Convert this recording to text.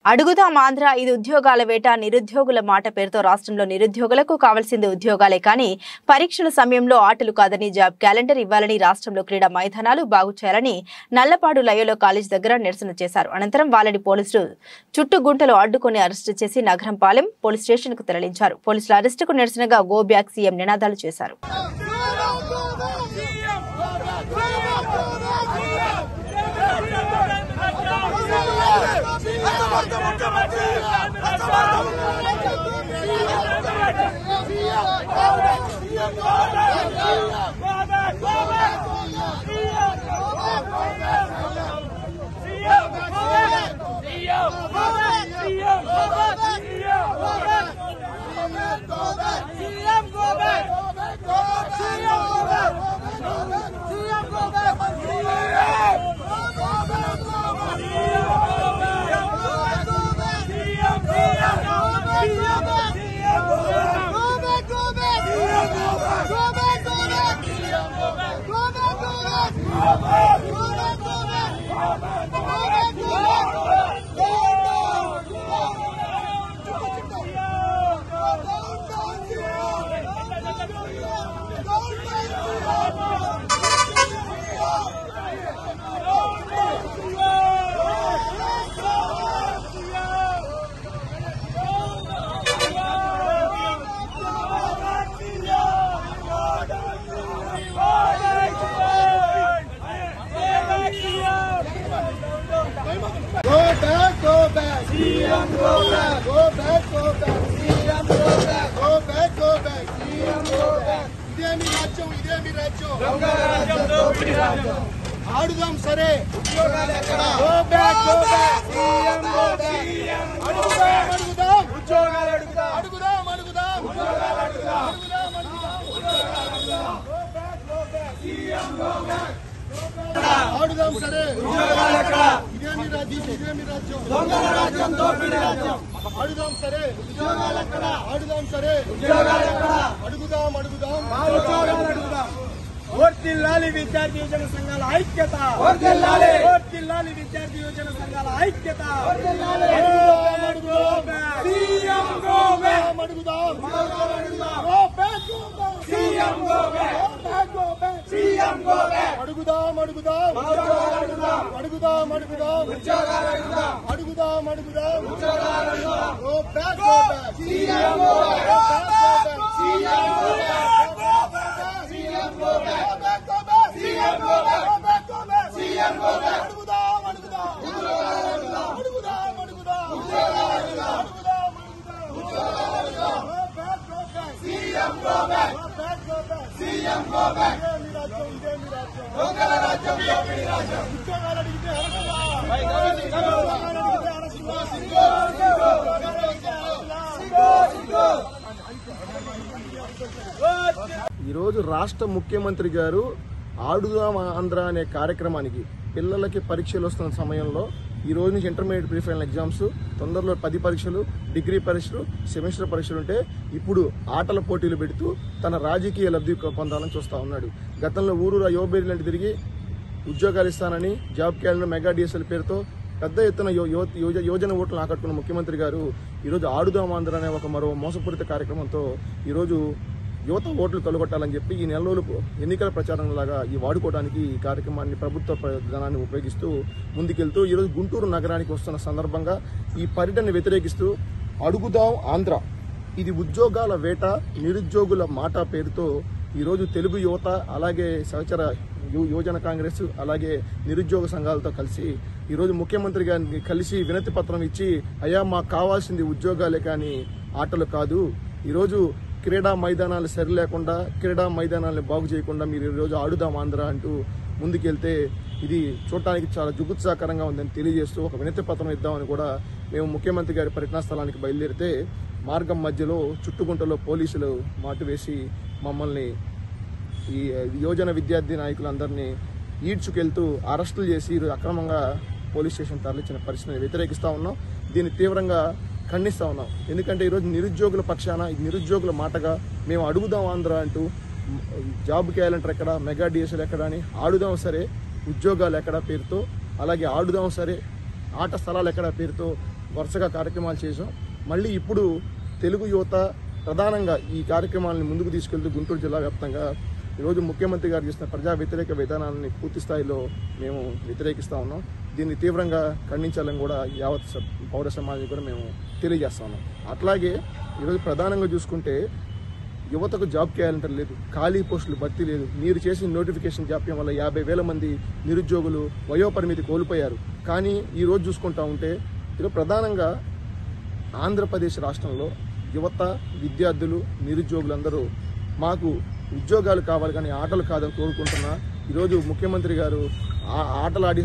అడుగుదాం ఆంధ్ర ఇది ఉద్యోగాల వేట నిరుద్యోగుల మాట పేరుతో రాష్ట్రంలో నిరుద్యోగులకు కావాల్సింది ఉద్యోగాలే కానీ పరీక్షల సమయంలో ఆటలు కాదని జాబ్ క్యాలెండర్ ఇవ్వాలని రాష్ట్రంలో క్రీడా మైదానాలు బాగు చేయాలని నల్లపాడు లయోలో కాలేజ్ దగ్గర నిరసన చేశారు. అనంతరం వాళ్ళని పోలీసులు చుట్టుగుంటలు అడ్డుకొని అరెస్టు చేసి నగరంపాలెం పోలీస్ స్టేషన్ కు తరలించారు. పోలీసుల అరెస్టుకు నిరసనగా గో బ్యాక్ సీఎం నినాదాలు చేశారు. ఆడుదాం సరే ఉద్యోగాలు ఎక్కడ ఆడుదాం సరే ఇదేమి రాజ్యం దొంగల రాజ్యం దోపిడీ రాజ్యం ఆడుదాం సరే ఆడుదాం సరే అడుగుదాం వర్ధిల్లాలి విద్యార్థి యువజన సంఘాల ఐక్యత వర్ధిల్లాలి విద్యార్థి యువజన సంఘాల ఐక్యత సీఎం గో బ్యాక్ అడుగుదాం ఈరోజు రాష్ట్ర ముఖ్యమంత్రి గారు ఆడుదాం ఆంధ్ర అనే కార్యక్రమానికి పిల్లలకి పరీక్షలు వస్తున్న సమయంలో ఈ రోజు నుంచి ఇంటర్మీడియట్ ప్రీ ఫైనల్ ఎగ్జామ్స్, తొందరలో 10 పరీక్షలు, డిగ్రీ పరీక్షలు, సెమిస్టర్ పరీక్షలు ఉంటే ఇప్పుడు ఆటల పోటీలు పెడుతూ తన రాజకీయ లబ్ధి పొందాలని చూస్తూ ఉన్నాడు. గతంలో ఊరూరా యువబేరి లాంటి తిరిగి ఉద్యోగాలు ఇస్తానని జాబ్ క్యాలెండర్ మెగా డిఎస్ఎల్ పేరుతో పెద్ద ఎత్తున యోజన ఓట్లను ఆకట్టుకున్న ముఖ్యమంత్రి గారు ఈరోజు ఆడుదాం ఆంధ్ర అనే ఒక మరో మోసపూరిత కార్యక్రమంతో ఈరోజు యువత ఓట్లు తొలగొట్టాలని చెప్పి ఈ నెల రోజులు ఎన్నికల ప్రచారం లాగా ఈ వాడుకోవడానికి ఈ కార్యక్రమాన్ని ప్రభుత్వ ధనాన్ని ఉపయోగిస్తూ ముందుకెళ్తూ ఈరోజు గుంటూరు నగరానికి వస్తున్న సందర్భంగా ఈ పర్యటనను వ్యతిరేకిస్తూ అడుగుదాం ఆంధ్ర ఇది ఉద్యోగాల వేట నిరుద్యోగుల మాట పేరుతో ఈరోజు తెలుగు యువత అలాగే సహచర యువజన కాంగ్రెస్ అలాగే నిరుద్యోగ సంఘాలతో కలిసి ఈరోజు ముఖ్యమంత్రి గారిని కలిసి వినతి పత్రం ఇచ్చి అయ్యా మాకు కావాల్సింది ఉద్యోగాలే కానీ ఆటలు కాదు, ఈరోజు క్రీడా మైదానాలు సరి లేకుండా క్రీడా మైదానాలను బాగు చేయకుండా మీరు ఈరోజు ఆడుదాం ఆంధ్ర అంటూ ముందుకెళ్తే ఇది చూడటానికి చాలా జుగుత్సాకరంగా ఉందని తెలియజేస్తూ ఒక వినతి పత్రం ఇద్దామని కూడా మేము ముఖ్యమంత్రి గారి పర్యటన స్థలానికి బయలుదేరితే మార్గం మధ్యలో చుట్టుగుంటలో పోలీసులు మాటు వేసి మమ్మల్ని ఈ యువజన విద్యార్థి నాయకులందరినీ ఈడ్చుకెళ్తూ అరెస్టులు చేసి అక్రమంగా పోలీస్ స్టేషన్ తరలించిన పరిస్థితిని వ్యతిరేకిస్తూ ఉన్నాం. దీన్ని తీవ్రంగా ఖండిస్తా ఉన్నాం. ఎందుకంటే ఈరోజు నిరుద్యోగుల పక్షాన నిరుద్యోగుల మాటగా మేము అడుగుదాం ఆంధ్ర అంటూ జాబ్ క్యాలెండర్ ఎక్కడ, మెగా డిఎస్ఎల్ ఎక్కడ అని ఆడుదాం సరే ఉద్యోగాలు ఎక్కడ పేరుతో, అలాగే ఆడుదాం సరే ఆట స్థలాలు ఎక్కడ పేరుతో వరుసగా కార్యక్రమాలు చేసాం. మళ్ళీ ఇప్పుడు తెలుగు యువత ప్రధానంగా ఈ కార్యక్రమాలను ముందుకు తీసుకెళ్తూ గుంటూరు జిల్లా వ్యాప్తంగా ఈరోజు ముఖ్యమంత్రి గారు చేసిన ప్రజా వ్యతిరేక విధానాన్ని పూర్తి స్థాయిలో మేము వ్యతిరేకిస్తూ ఉన్నాం. దీన్ని తీవ్రంగా ఖండించాలని కూడా యావత్ పౌర సమాజం కూడా మేము తెలియజేస్తా ఉన్నాం. అట్లాగే ఈరోజు ప్రధానంగా చూసుకుంటే యువతకు జాబ్ క్యాలెండర్ లేదు, ఖాళీ పోస్టులు భర్తీ లేదు. మీరు చేసిన నోటిఫికేషన్ జాప్యం వల్ల 50,000 మంది నిరుద్యోగులు వయోపరిమితి కోల్పోయారు. కానీ ఈరోజు చూసుకుంటా ఉంటే ఈరోజు ప్రధానంగా ఆంధ్రప్రదేశ్ రాష్ట్రంలో యువత, విద్యార్థులు, నిరుద్యోగులందరూ మాకు ఉద్యోగాలు కావాలి కానీ ఆటలు కాదని కోరుకుంటున్నా. ఈరోజు ముఖ్యమంత్రి గారు ఆటలు ఆడి